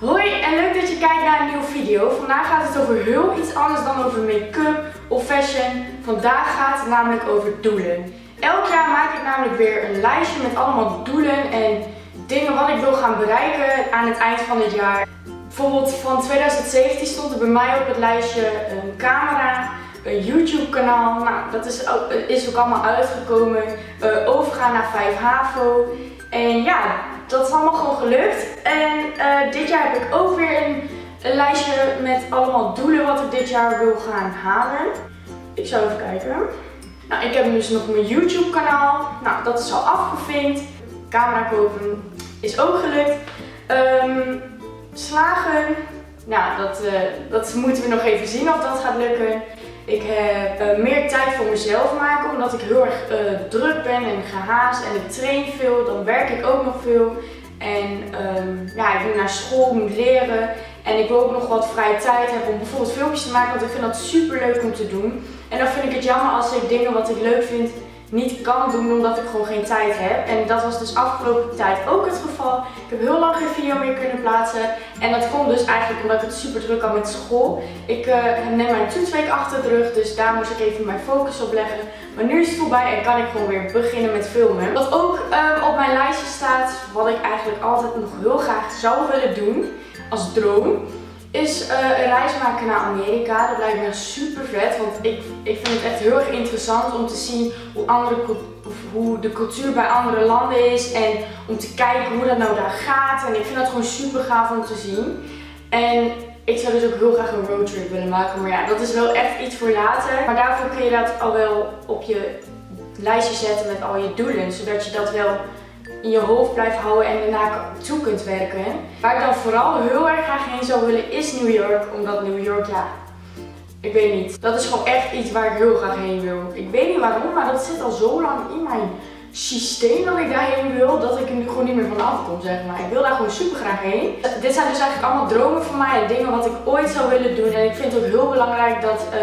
Hoi en leuk dat je kijkt naar een nieuwe video. Vandaag gaat het over heel iets anders dan over make-up of fashion. Vandaag gaat het namelijk over doelen. Elk jaar maak ik namelijk weer een lijstje met allemaal doelen en dingen wat ik wil gaan bereiken aan het eind van het jaar. Bijvoorbeeld van 2017 stond er bij mij op het lijstje een camera, een YouTube kanaal. Nou, dat is ook allemaal uitgekomen. Overgaan naar 5 HAVO. En ja, dat is allemaal gewoon gelukt. En dit jaar heb ik ook weer een lijstje met allemaal doelen wat ik dit jaar wil gaan halen. Ik zal even kijken. Nou, ik heb dus nog mijn YouTube kanaal. Nou, dat is al afgevinkt. Camera kopen is ook gelukt. Slagen. Nou, dat moeten we nog even zien of dat gaat lukken. Ik heb meer tijd voor mezelf maken, omdat ik heel erg druk ben en gehaast en ik train veel. Dan werk ik ook nog veel. En ja, ik moet naar school, moet leren. En ik wil ook nog wat vrije tijd hebben om bijvoorbeeld filmpjes te maken, want ik vind dat super leuk om te doen. En dan vind ik het jammer als ik dingen wat ik leuk vind niet kan doen omdat ik gewoon geen tijd heb. En dat was dus afgelopen tijd ook het geval. Ik heb heel lang geen video meer kunnen plaatsen. En dat komt dus eigenlijk omdat ik het super druk had met school. Ik neem mijn toetsweek achter de rug, dus daar moest ik even mijn focus op leggen. Maar nu is het voorbij en kan ik gewoon weer beginnen met filmen. Wat ook op mijn lijstje staat, wat ik eigenlijk altijd nog heel graag zou willen doen als droom, is een reis maken naar Amerika. Dat lijkt me super vet, want ik vind het echt heel erg interessant om te zien hoe de cultuur bij andere landen is en om te kijken hoe dat nou daar gaat. En ik vind dat gewoon super gaaf om te zien. En ik zou dus ook heel graag een roadtrip willen maken, maar ja, dat is wel echt iets voor later. Maar daarvoor kun je dat al wel op je lijstje zetten met al je doelen, zodat je dat wel in je hoofd blijft houden en daarna toe kunt werken. Waar ik dan vooral heel erg graag heen zou willen is New York, omdat New York, ja, ik weet niet. Dat is gewoon echt iets waar ik heel graag heen wil. Ik weet niet waarom, maar dat zit al zo lang in mijn systeem dat ik daarheen wil, dat ik er nu gewoon niet meer van afkom, zeg maar. Ik wil daar gewoon super graag heen. Dit zijn dus eigenlijk allemaal dromen voor mij en dingen wat ik ooit zou willen doen. En ik vind het ook heel belangrijk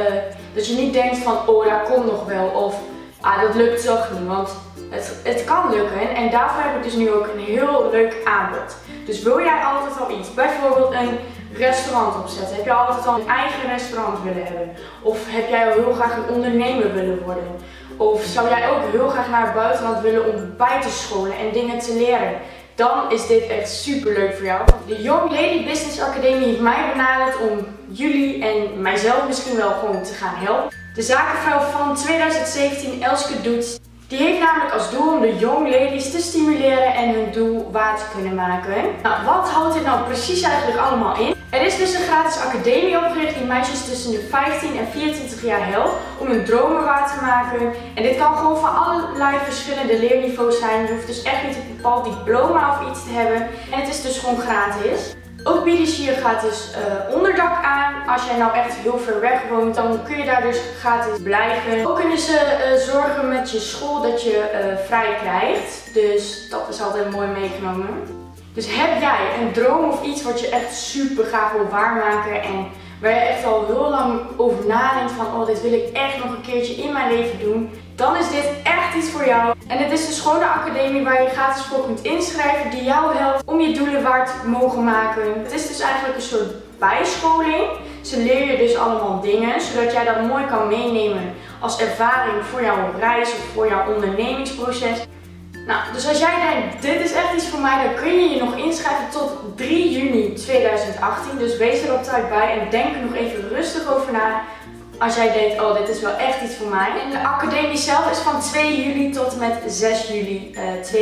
dat je niet denkt van, oh, dat komt nog wel, of dat lukt toch niet, want het kan lukken en daarvoor heb ik dus nu ook een heel leuk aanbod. Dus wil jij altijd al iets, bijvoorbeeld een restaurant opzetten, heb je altijd al een eigen restaurant willen hebben? Of heb jij al heel graag een ondernemer willen worden? Of zou jij ook heel graag naar het buitenland willen om bij te scholen en dingen te leren? Dan is dit echt super leuk voor jou. De Young Lady Business Academie heeft mij benaderd om jullie en mijzelf misschien wel gewoon te gaan helpen. De zakenvrouw van 2017, Elske Doets, die heeft namelijk als doel om de young ladies te stimuleren en hun doel waar te kunnen maken. Nou, wat houdt dit nou precies eigenlijk allemaal in? Er is dus een gratis academie opgericht die meisjes tussen de 15 en 24 jaar helpt om hun dromen waar te maken. En dit kan gewoon van allerlei verschillende leerniveaus zijn. Je hoeft dus echt niet een bepaald diploma of iets te hebben. En het is dus gewoon gratis. Ook bieden ze hier gratis onderdak aan. Als jij nou echt heel ver weg woont, dan kun je daar dus gratis blijven. Ook kunnen ze zorgen met je school dat je vrij krijgt. Dus dat is altijd mooi meegenomen. Dus heb jij een droom of iets wat je echt super graag wil waarmaken en waar je echt al heel lang over nadenkt van, oh, dit wil ik echt nog een keertje in mijn leven doen, dan is dit echt iets voor jou. En het is dus gewoon een academie waar je gratis voor kunt inschrijven die jou helpt om je doelen waar te mogen maken. Het is dus eigenlijk een soort bijscholing. Ze leren je dus allemaal dingen, zodat jij dat mooi kan meenemen als ervaring voor jouw reis of voor jouw ondernemingsproces. Nou, dus als jij denkt, dit is echt iets voor mij, dan kun je je nog inschrijven tot 3 juni 2018. Dus wees er op tijd bij en denk er nog even rustig over na. Als jij denkt, oh, dit is wel echt iets voor mij. En de academie zelf is van 2 juli tot en met 6 juli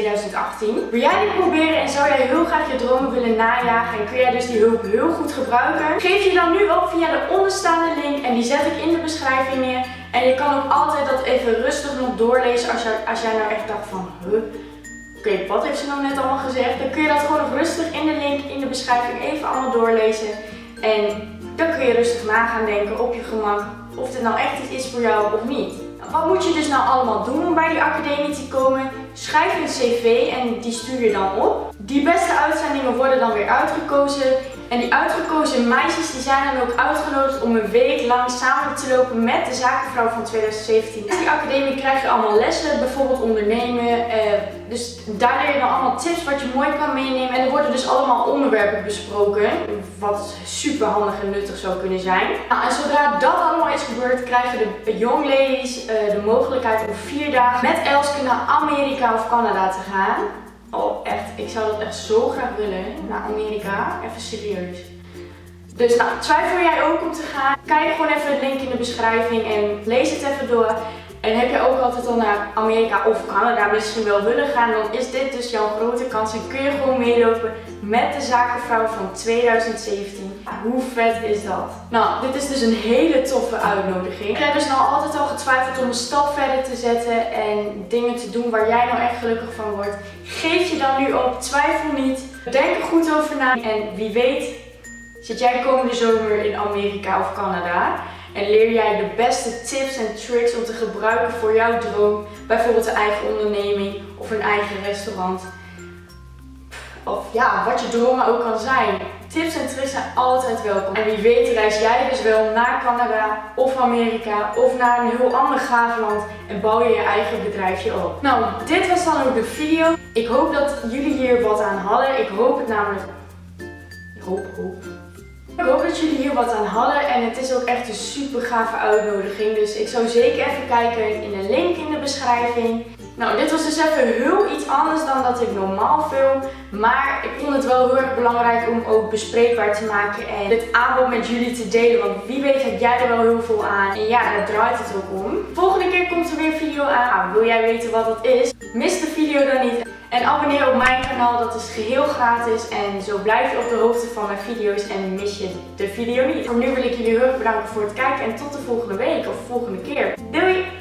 2018. Wil jij dit proberen en zou jij heel graag je dromen willen najagen en kun jij dus die hulp heel goed gebruiken? Geef je dan nu op via de onderstaande link en die zet ik in de beschrijving neer. En je kan ook altijd dat even rustig nog doorlezen als jij nou echt dacht van, oké, wat heeft ze nou net allemaal gezegd? Dan kun je dat gewoon nog rustig in de link in de beschrijving even allemaal doorlezen. En dan kun je rustig na gaan denken op je gemak of dit nou echt iets is voor jou of niet. Wat moet je dus nou allemaal doen om bij die academie te komen? Schrijf een cv en die stuur je dan op. Die beste uitzendingen worden dan weer uitgekozen. En die uitgekozen meisjes die zijn dan ook uitgenodigd om een week lang samen te lopen met de zakenvrouw van 2017. In die academie krijg je allemaal lessen, bijvoorbeeld ondernemen. Dus daar leer je dan allemaal tips wat je mooi kan meenemen. En er worden dus allemaal onderwerpen besproken, wat super handig en nuttig zou kunnen zijn. Nou, en zodra dat allemaal is gebeurd, krijgen de young ladies de mogelijkheid om 4 dagen met Elske naar Amerika of Canada te gaan. Oh, echt. Ik zou dat echt zo graag willen. Naar Amerika. Even serieus. Dus nou, twijfel jij ook om te gaan? Kijk gewoon even het link in de beschrijving en lees het even door. En heb je ook altijd al naar Amerika of Canada misschien wel willen gaan, dan is dit dus jouw grote kans en kun je gewoon meelopen met de zakenvrouw van 2017. Hoe vet is dat? Nou, dit is dus een hele toffe uitnodiging. Ik heb dus nou altijd al getwijfeld om een stap verder te zetten en dingen te doen waar jij nou echt gelukkig van wordt. Geef je dan nu op, twijfel niet. Denk er goed over na en wie weet zit jij komende zomer in Amerika of Canada. En leer jij de beste tips en tricks om te gebruiken voor jouw droom. Bijvoorbeeld een eigen onderneming of een eigen restaurant. Of ja, wat je droom ook kan zijn. Tips en tricks zijn altijd welkom. En wie weet reis jij dus wel naar Canada of Amerika of naar een heel ander gaaf land en bouw je je eigen bedrijfje op. Nou, dit was dan ook de video. Ik hoop dat jullie hier wat aan hadden. Ik hoop het namelijk. Ik hoop dat jullie hier wat aan hadden en het is ook echt een super gave uitnodiging. Dus ik zou zeker even kijken in de link in de beschrijving. Nou, dit was dus even heel iets anders dan dat ik normaal film. Maar ik vond het wel heel erg belangrijk om ook bespreekbaar te maken en dit aanbod met jullie te delen. Want wie weet heb jij er wel heel veel aan. En ja, daar draait het ook om. Volgende keer komt er weer een video aan. Nou, wil jij weten wat dat is? Mis de video dan niet. En abonneer op mijn kanaal, dat is geheel gratis. En zo blijf je op de hoogte van mijn video's en mis je de video niet. Voor nu wil ik jullie heel erg bedanken voor het kijken en tot de volgende week of volgende keer. Doei!